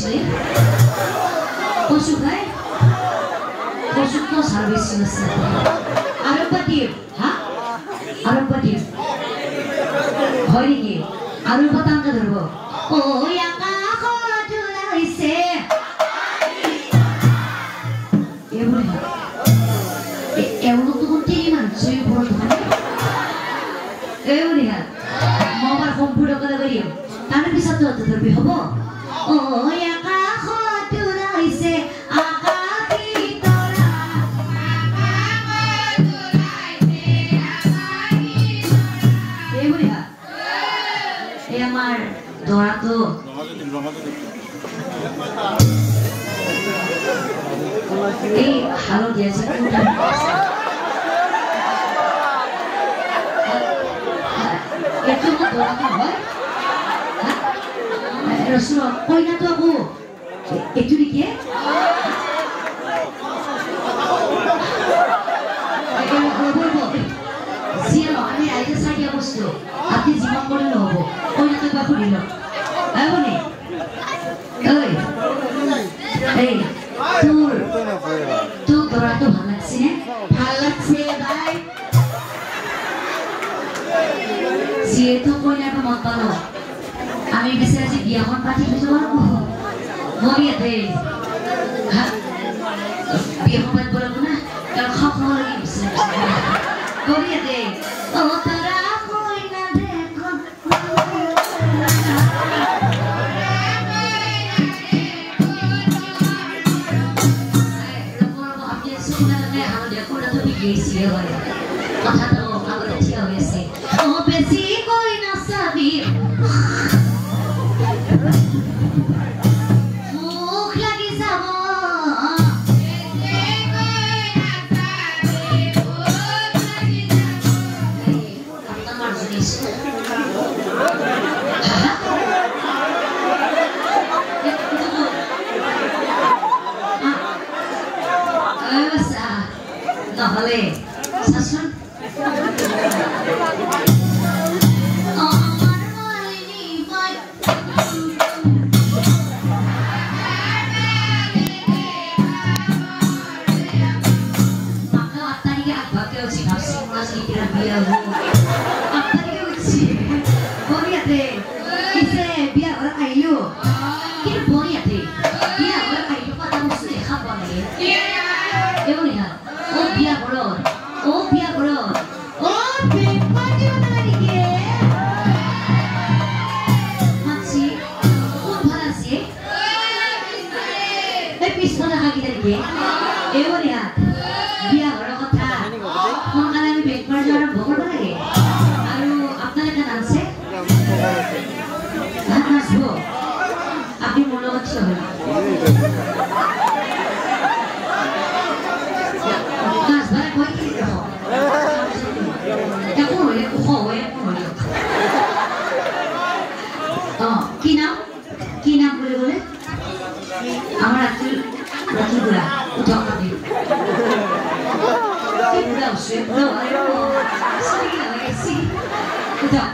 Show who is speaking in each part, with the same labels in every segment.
Speaker 1: sini? Kosuk hai? Kosuk to service nasi. Arab patir, ha? Arab patir. Hoi ni, Arab patang ka dharbo. Oh yang aku dulai se. Ya boleh. Euluk tu kunci man, suyu pura tu kan? boleh. Mau bar komputer kada beriyo. Tanah bisa tu terlebih hobo. Oh yang aku dulai se. Dora tu. Halo dia sih. Itu mah Dora tu, boy. Rasul, kau ingat tu aku? Itu dia? Siapa? Ani ada saja bos tu. Hati jimat boleh lobo. Kau ingat tu aku dulu. Ayo nih, tuh Dora tuh halak sih, baik. Si itu punya pemotong lo. Kami bisa sih dia kon pasti bisa aku. Mau lihat deh, dia mau bola mana? Kalau kau lagi bisa. Mau lihat deh, oh Dora aku ingat deh. Isi ya, mata tu aku dah tiada besi. Oh besi kau ina sabi. Muk lagi sama. Besi kau ina sabi. Muk lagi sama. Apa maksudnya? Boleh, sasun. Maka tadi apa kau sih nasi masih tidak biar. Apa kau sih? Boleh deh. Ise biar orang ayu. Kita boleh deh. Biar orang ayu pada musuh apa lagi? Ya boleh kan? Oh biar boleh. Oh biar boleh. Oh maju lagi ke? Masih. Oh mana sih? Pistol lagi lagi. Ya boleh kan? Biar boleh kata. Makanan beg perjalanan bokor lagi. Aduh, apa lagi kan sih? Mas bu, aku mau lewat sini. Mas, balik kau ini kau. Aku boleh, aku boleh. Oh, kina boleh. Amar aku gula, udah kami. Udah usir, ayo. Sih. Udah.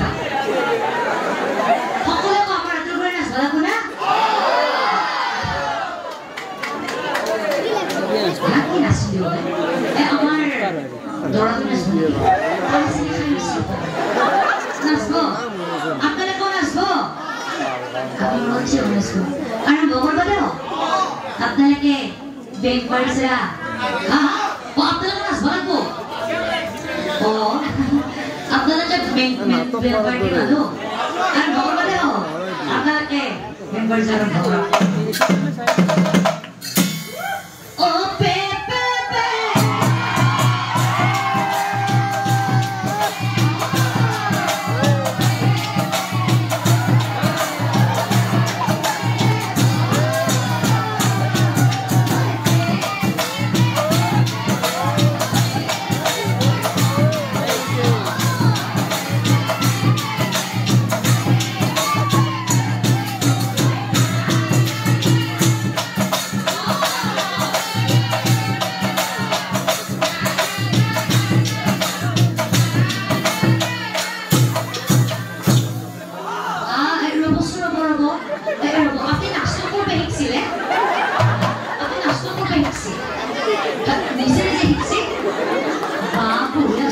Speaker 1: Lagi nasi juga. Amar Dora tu nasi. Kami sini kan nasi. Nasbo. Apa nak kau nasbo? Aku mau cakap nasbo. Anak bokor berdeo. Apa lagi? Bank persa. Oh apa lagi nasbo aku? Oh. Apa lagi bank persa tu? Anak bokor berdeo. Apa lagi? Bank persa bokor. Oh Pepe.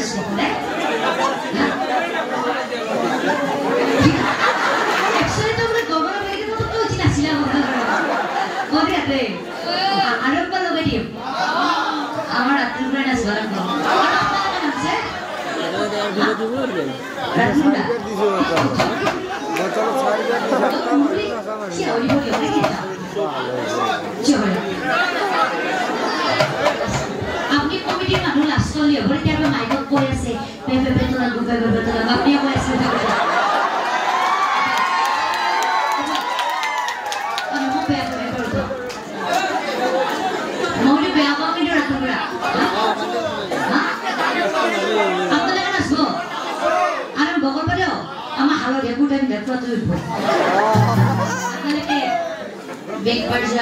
Speaker 1: লৈছে বোলে actually তো বোলে গগনা baggy তো তো উঠি নাছিলা বলি আতে আৰু একবাৰ লগাই দিম আমাৰ ৰাতিপুৱা নাচবা লাগব আছে ৰাতিপুৱা আপনি কমিটিৰ মানুহ লাষ্টলি হ'ব এতিয়া মাইকত কৈ আছে পেপে তোলা গুবে তোলা আপনি কৈ আছে মৌলি বেয়া পাওঁ কিন্তু ৰাতিপুৱা আপোনালোকে নাচব আৰু বগল পালেও আমাৰ হালত একো টাইম দেখুৱাটো আপোনালোকে বেগ পাৰ্জা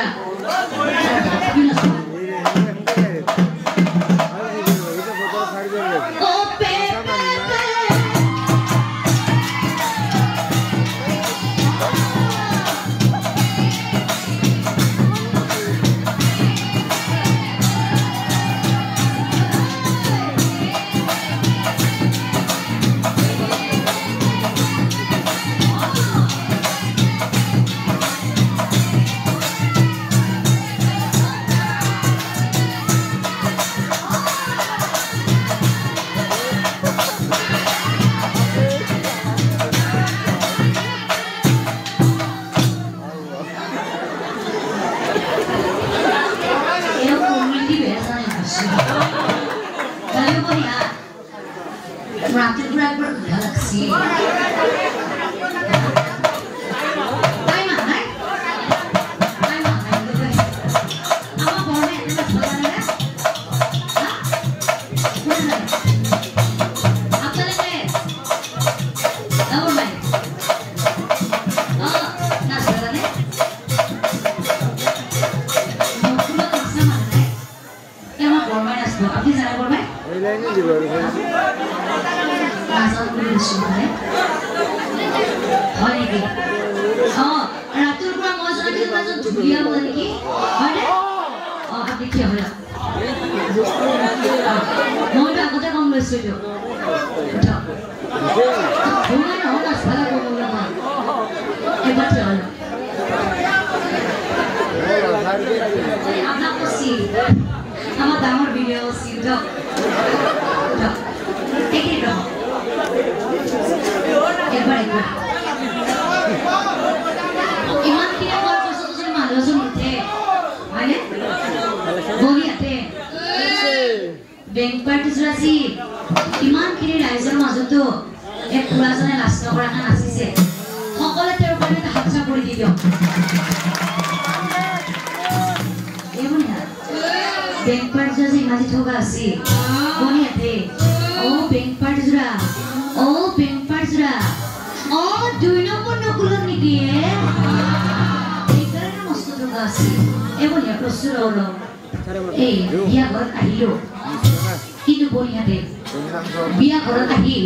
Speaker 1: বিয়া ঘৰত আহি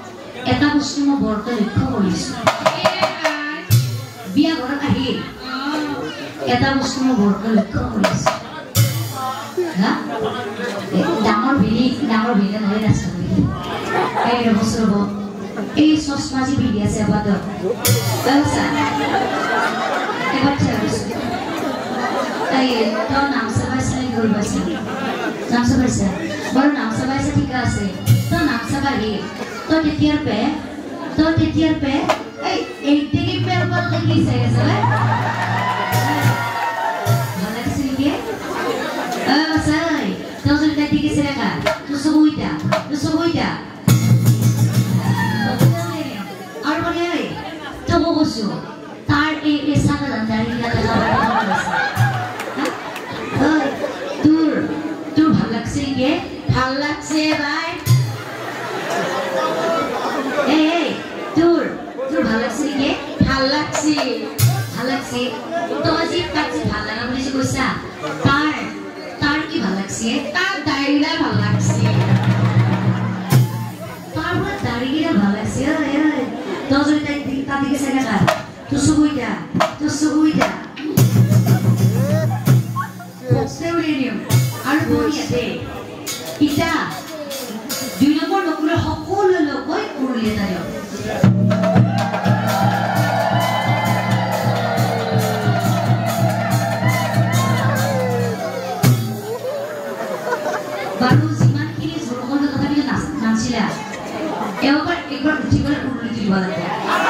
Speaker 1: এটা বস্তু মই বৰকে লক্ষ্য কৰিছো বিয়া ঘৰত আহি এটা বস্তু মই বৰকে লক্ষ্য কৰিছো ডাঙৰ ভিনি নহয় ৰাস্তা এই বস্তু হ'ব এই চশমাজি ভিনি আছে আবাদ এবাৰ চাইছো তাই তোৰ নাম চাবাইছে গ'ল বাছে নাম চাবাইছে বাৰু নাম চাবাইছে ঠিক আছে তো নাম চাবাহি তো তেতিয়াৰ পে এই টিকি পেৰ পৰ লাগিছে আছে ভাল লাগিছে নেকি চাই তো যদি তাই টিকি ছেকা তো সবুইটা আৰু মানে তো বসু তাৰ এই সাধারণ দাঁড়িয়ে লাগা তোৰ ভাল লাগছে কি ভাল লাগছে ভাই এই তোৰ ভাল লাগছে কি ভাল লাগছে তো আজি কাছে ভাল লাগা বুলি কৈছা তাৰ কি ভাল লাগছে তাৰ দাইৰা ভাল লাগছে তাৰ পৰা দাইৰা ভাল লাগছে তো যদি তাই দিকে সেকা তো সুবুইটা Seurium, Arboriate, Ita, do you know what সকলোলৈ উৰুলি এটা দিয়ক বাৰু যিমানখিনি জোৰকণ্ড তথাপিতো নাচিলা একবাৰ উঠি গ'লে উৰুলি দিব লাগে